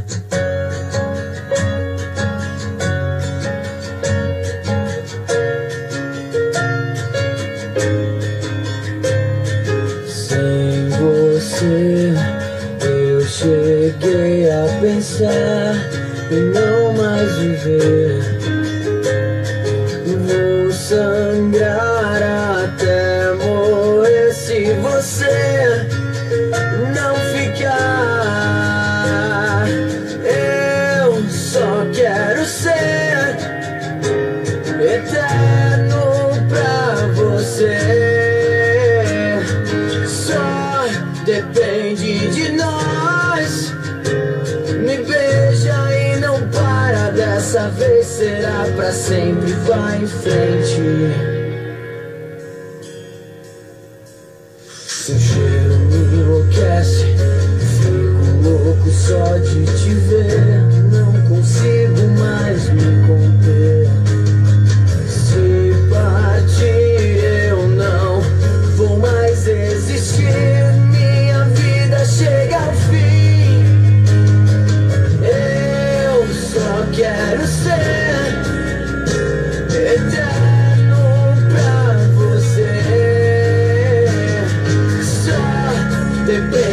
Sem você eu cheguei a pensar em não mais viver. Vou sangrar até morrer se você não ficar. Eu só quero ser eterno pra você. Só depende de nós. Me beija e não para. Dessa vez será pra sempre. Vai em frente. Seu cheiro me enlouquece. Fico louco só de te ver. Não consigo mais me conter. Se partir eu não vou mais existir. Minha vida chega ao fim. Eu só quero ser eterno pra você. Só depende